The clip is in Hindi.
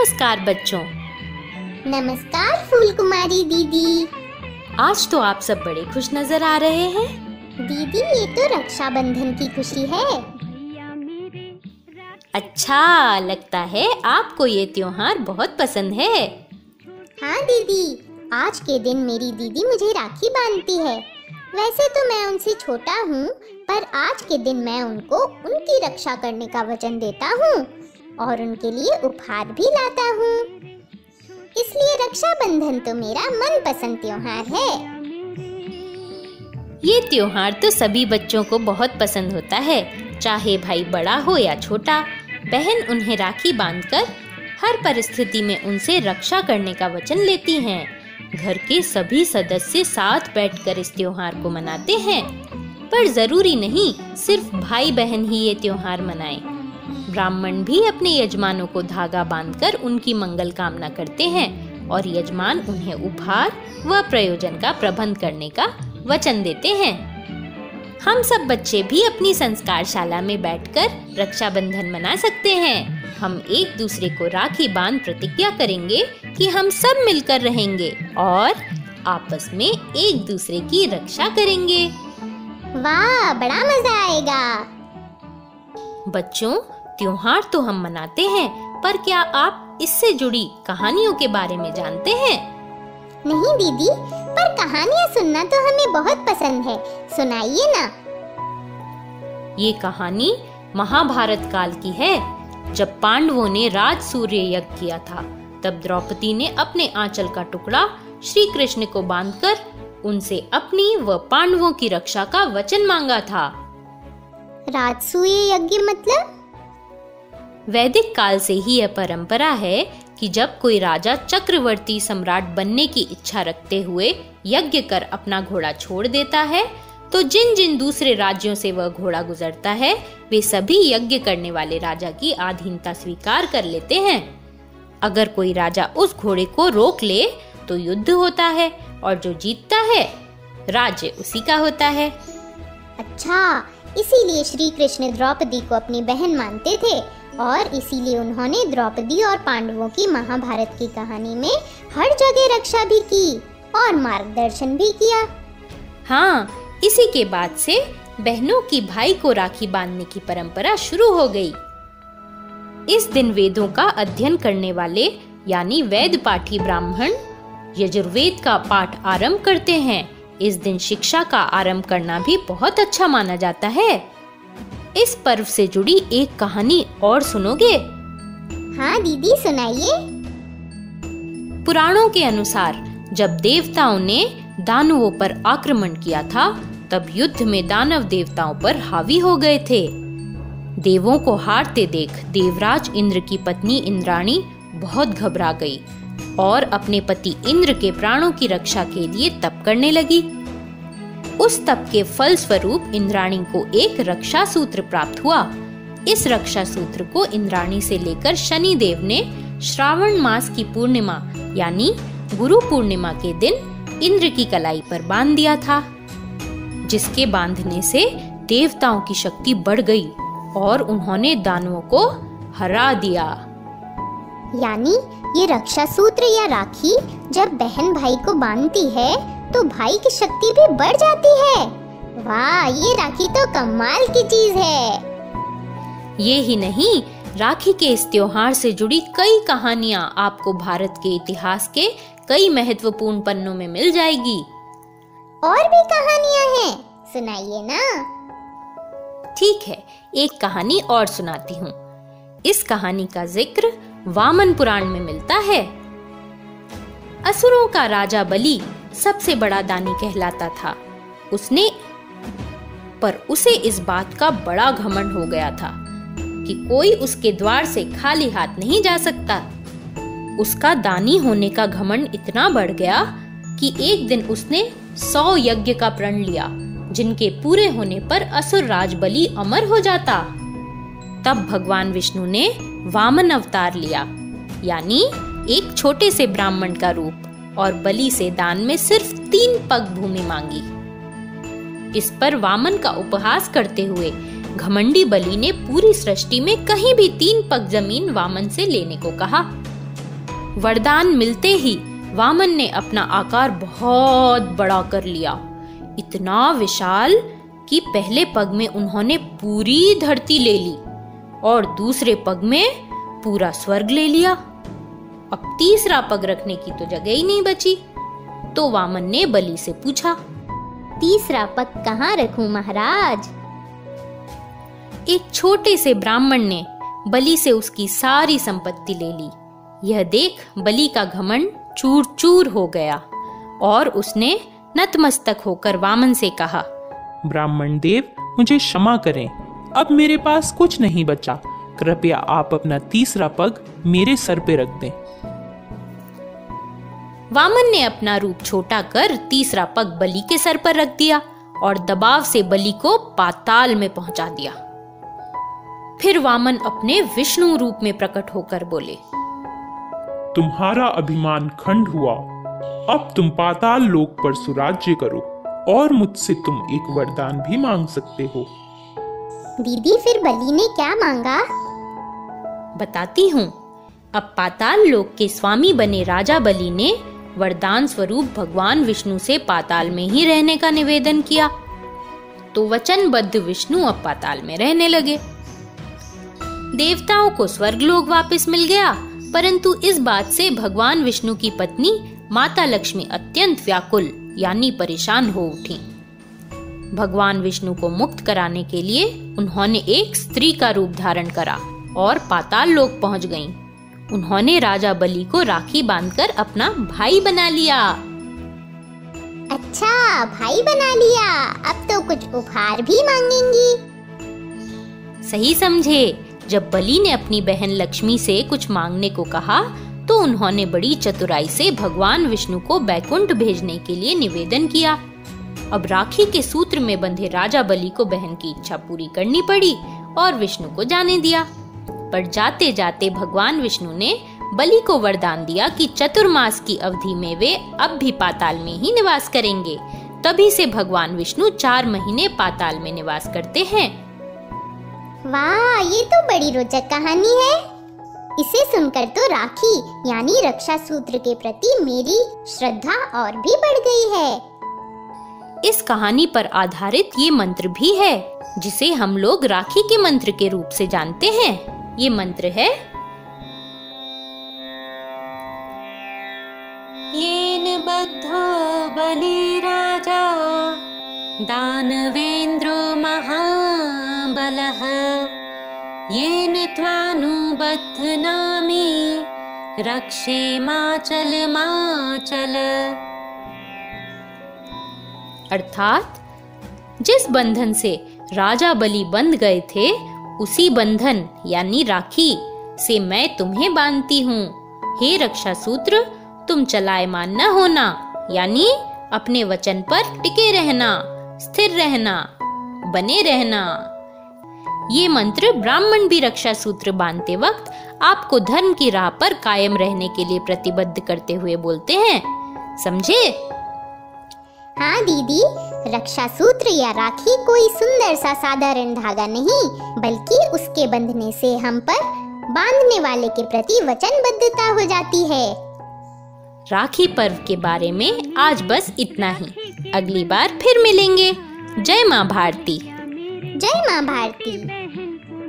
नमस्कार बच्चों। नमस्कार फूलकुमारी दीदी। आज तो आप सब बड़े खुश नजर आ रहे हैं। दीदी, ये तो रक्षाबंधन की खुशी है। अच्छा, लगता है आपको ये त्योहार बहुत पसंद है। हाँ दीदी, आज के दिन मेरी दीदी मुझे राखी बांधती है। वैसे तो मैं उनसे छोटा हूँ, पर आज के दिन मैं उनको उनकी रक्षा करने का वचन देता हूँ और उनके लिए उपहार भी लाता हूँ। इसलिए रक्षाबंधन तो मेरा मनपसंद त्योहार है। ये त्योहार तो सभी बच्चों को बहुत पसंद होता है, चाहे भाई बड़ा हो या छोटा। बहन उन्हें राखी बांधकर हर परिस्थिति में उनसे रक्षा करने का वचन लेती हैं। घर के सभी सदस्य साथ बैठकर इस त्योहार को मनाते हैं, पर जरूरी नहीं सिर्फ भाई बहन ही ये त्योहार मनाएं। ब्राह्मण भी अपने यजमानों को धागा बांधकर उनकी मंगल कामना करते हैं और यजमान उन्हें उपहार व प्रयोजन का प्रबंध करने का वचन देते हैं। हम सब बच्चे भी अपनी संस्कारशाला में बैठकर रक्षाबंधन मना सकते हैं। हम एक दूसरे को राखी बांध प्रतिज्ञा करेंगे कि हम सब मिलकर रहेंगे और आपस में एक दूसरे की रक्षा करेंगे। वाह, बड़ा मजा आएगा। बच्चों, त्योहार तो हम मनाते हैं, पर क्या आप इससे जुड़ी कहानियों के बारे में जानते हैं? नहीं दीदी, पर कहानियाँ सुनना तो हमें बहुत पसंद है। सुनाइए ना। ये कहानी महाभारत काल की है। जब पांडवों ने राज सूर्य यज्ञ किया था, तब द्रौपदी ने अपने आंचल का टुकड़ा श्री कृष्ण को बांधकर उनसे अपनी व पांडवों की रक्षा का वचन मांगा था। राजसूय यज्ञ मतलब? वैदिक काल से ही यह परंपरा है कि जब कोई राजा चक्रवर्ती सम्राट बनने की इच्छा रखते हुए यज्ञ कर अपना घोड़ा छोड़ देता है, तो जिन जिन दूसरे राज्यों से वह घोड़ा गुजरता है, वे सभी यज्ञ करने वाले राजा की अधीनता स्वीकार कर लेते हैं। अगर कोई राजा उस घोड़े को रोक ले तो युद्ध होता है और जो जीतता है राज्य उसी का होता है। अच्छा, इसीलिए श्री कृष्ण द्रौपदी को अपनी बहन मानते थे और इसीलिए उन्होंने द्रौपदी और पांडवों की महाभारत की कहानी में हर जगह रक्षा भी की और मार्गदर्शन भी किया। हाँ, इसी के बाद से बहनों की भाई को राखी बांधने की परंपरा शुरू हो गई। इस दिन वेदों का अध्ययन करने वाले यानी वेद पाठी ब्राह्मण यजुर्वेद का पाठ आरंभ करते हैं। इस दिन शिक्षा का आरंभ करना भी बहुत अच्छा माना जाता है। इस पर्व से जुड़ी एक कहानी और सुनोगे? हाँ दीदी, सुनाइए। पुराणों के अनुसार जब देवताओं ने दानवों पर आक्रमण किया था, तब युद्ध में दानव देवताओं पर हावी हो गए थे। देवों को हारते देख देवराज इंद्र की पत्नी इंद्राणी बहुत घबरा गई और अपने पति इंद्र के प्राणों की रक्षा के लिए तप करने लगी। उस तप के फल स्वरूप इंद्राणी को एक रक्षा सूत्र प्राप्त हुआ। इस रक्षा सूत्र को इंद्राणी से लेकर शनि देव ने श्रावण मास की पूर्णिमा यानी गुरु पूर्णिमा के दिन इंद्र की कलाई पर बांध दिया था, जिसके बांधने से देवताओं की शक्ति बढ़ गई और उन्होंने दानवों को हरा दिया। यानी ये रक्षा सूत्र या राखी जब बहन भाई को बांधती है तो भाई की शक्ति भी बढ़ जाती है। वाह, ये राखी तो कमाल की चीज है। ये ही नहीं, राखी के इस त्योहार से जुड़ी कई कहानियां आपको भारत के इतिहास के कई महत्वपूर्ण पन्नों में मिल जाएगी। और भी कहानियां हैं, सुनाइए ना। ठीक है, एक कहानी और सुनाती हूँ। इस कहानी का जिक्र वामन पुराण में मिलता है। असुरों का राजा बलि सबसे बड़ा दानी कहलाता था। उसे इस बात का बड़ा घमंड हो गया था कि कोई उसके द्वार से खाली हाथ नहीं जा सकता। उसका दानी होने का घमंड इतना बढ़ गया कि एक दिन उसने 100 यज्ञ का प्रण लिया, जिनके पूरे होने पर असुर राज बलि अमर हो जाता। तब भगवान विष्णु ने वामन अवतार लिया, यानी एक छोटे से ब्राह्मण का रूप, और बलि से दान में सिर्फ 3 पग भूमि मांगी। इस पर वामन का उपहास करते हुए घमंडी बलि ने पूरी सृष्टि में कहीं भी 3 पग जमीन वामन से लेने को कहा। वरदान मिलते ही वामन ने अपना आकार बहुत बड़ा कर लिया, इतना विशाल कि पहले पग में उन्होंने पूरी धरती ले ली और दूसरे पग में पूरा स्वर्ग ले लिया। अब तीसरा पग रखने की तो जगह ही नहीं बची। तो वामन ने बलि से पूछा, तीसरा पग कहाँ रखूं महाराज? एक छोटे से ब्राह्मण ने बलि से उसकी सारी संपत्ति ले ली। यह देख बलि का घमंड चूर चूर हो गया और उसने नतमस्तक होकर वामन से कहा, ब्राह्मण देव, मुझे क्षमा करें, अब मेरे पास कुछ नहीं बचा। कृपया आप अपना तीसरा पग मेरे सर पे रख दें। वामन ने अपना रूप छोटा कर तीसरा पग बलि के सर पर रख दिया और दबाव से बलि को पाताल में पहुंचा दिया। फिर वामन अपने विष्णु रूप में प्रकट होकर बोले, तुम्हारा अभिमान खंड हुआ, अब तुम पाताल लोक पर सुराज्य करो और मुझसे तुम एक वरदान भी मांग सकते हो। दीदी, फिर बलि ने क्या मांगा? बताती हूँ। अब पाताल लोक के स्वामी बने राजा बलि ने वरदान स्वरूप भगवान विष्णु से पाताल में ही रहने का निवेदन किया। तो वचनबद्ध विष्णु अब पाताल में रहने लगे। देवताओं को स्वर्गलोक वापस मिल गया, परंतु इस बात से भगवान विष्णु की पत्नी माता लक्ष्मी अत्यंत व्याकुल यानी परेशान हो उठी। भगवान विष्णु को मुक्त कराने के लिए उन्होंने एक स्त्री का रूप धारण करा और पाताल लोक पहुंच गईं। उन्होंने राजा बलि को राखी बांधकर अपना भाई बना लिया। अच्छा, भाई बना लिया, अब तो कुछ उपहार भी मांगेंगी। सही समझे। जब बलि ने अपनी बहन लक्ष्मी से कुछ मांगने को कहा तो उन्होंने बड़ी चतुराई से भगवान विष्णु को बैकुंठ भेजने के लिए निवेदन किया। अब राखी के सूत्र में बंधे राजा बलि को बहन की इच्छा पूरी करनी पड़ी और विष्णु को जाने दिया। पर जाते जाते भगवान विष्णु ने बलि को वरदान दिया कि चतुर्मास की अवधि में वे अब भी पाताल में ही निवास करेंगे। तभी से भगवान विष्णु 4 महीने पाताल में निवास करते हैं। वाह, ये तो बड़ी रोचक कहानी है। इसे सुनकर तो राखी यानी रक्षा सूत्र के प्रति मेरी श्रद्धा और भी बढ़ गई है। इस कहानी पर आधारित ये मंत्र भी है जिसे हम लोग राखी के मंत्र के रूप से जानते हैं। ये मंत्र है, येन बद्धो बलिराजा दानवेन्द्रो महाबलः येन त्वानुबध्नामि रक्षेमाचल माचल। अर्थात जिस बंधन से राजा बलि बंध गए थे उसी बंधन यानी राखी से मैं तुम्हें बांधती हूँ। हे रक्षा सूत्र, तुम चलायमान न होना यानी अपने वचन पर टिके रहना, स्थिर रहना, बने रहना। ये मंत्र ब्राह्मण भी रक्षा सूत्र बांधते वक्त आपको धर्म की राह पर कायम रहने के लिए प्रतिबद्ध करते हुए बोलते हैं। समझे? हाँ दीदी, रक्षा सूत्र या राखी कोई सुंदर सा साधारण धागा नहीं, बल्कि उसके बंधने से हम पर बांधने वाले के प्रति वचनबद्धता हो जाती है। राखी पर्व के बारे में आज बस इतना ही। अगली बार फिर मिलेंगे। जय माँ भारती। जय माँ भारती।